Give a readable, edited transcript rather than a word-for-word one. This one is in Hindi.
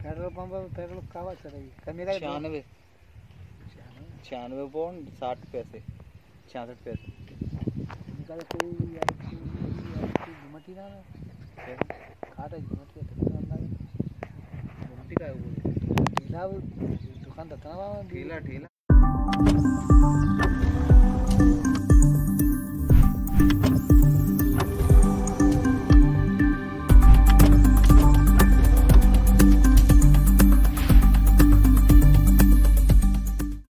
पेट्रोल पंप पर पेट्रोल कावा चलेगी कमी का 96 96.60 66 पैसे निकाल कोई यार घुमटी ना खाता घुमटी घुमटी का वो ठेला दुकान था ना ठेला